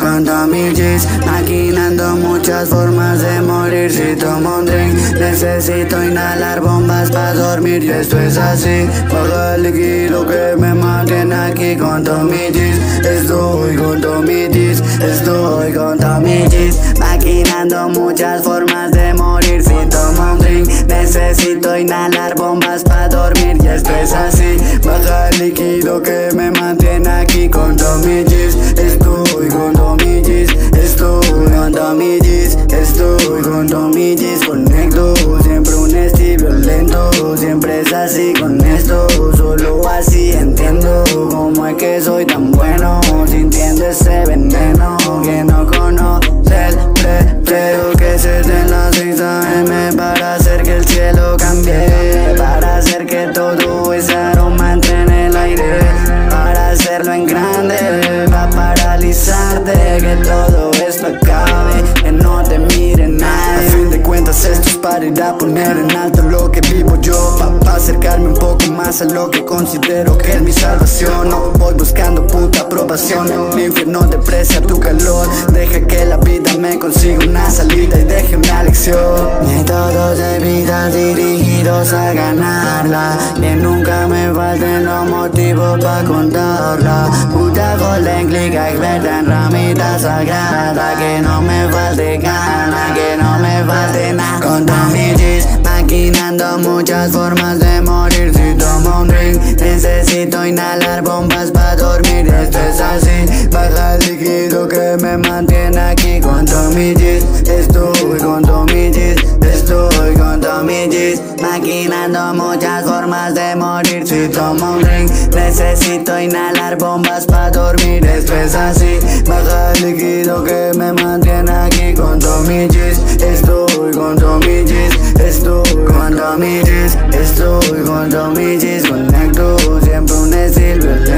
con Tommy G's, maquinando muchas formas de morir. Si tomo un drink, necesito inhalar bombas para dormir. Y esto es así, baja el líquido que me mantiene aquí con Tommy G's. Estoy con Tommy G's, estoy con Tommy G's, maquinando muchas formas de morir. Si tomo un drink, necesito inhalar bombas para dormir. Y esto es así, baja el líquido que me mantiene aquí con Tommy G's. Estoy con Tommy G's, estoy con Tommy G's, estoy con Tommy G's. Conecto, siempre un estilo violento, siempre es así con esto. Solo así entiendo cómo es que soy tan bueno, sintiendo ese veneno que no conoces. Prefiero que se den las 6 AM para hacer que el cielo cambie, para hacer que todo ese aroma entre en el aire, para hacerlo en grande, para paralizarte, que todo esto acabe, que no te mire nadie. A fin de cuentas esto es para ir a poner en alto lo que vivo yo, para acercarme un poco más a lo que considero que es mi salvación. No voy buscando puta aprobación, el infierno te precia tu calor. Deja que la vida me consiga una salida y deje una lección. Métodos de vida dirigidos a ganarla, que nunca me falten los motivos para contarla. Puta golden click, experta en ramita sagrada, que no me falte gana, que no me falte nada. Con Tommy G's, maquinando muchas formas de morir. Si tomo un drink, necesito inhalar bombas para dormir. Esto es así, baja el líquido que me mantiene aquí con Tommy G's. Estoy con Tommy G's, estoy con Tommy G's, maquinando muchas formas de morir. Si tomo un drink, necesito inhalar bombas para dormir. Esto es así, baja el líquido que me mantiene aquí con Tommy G's. Estoy con Tommy G's, estoy con Tommy G's, estoy con Tommy G's. Conecto, siempre un estilo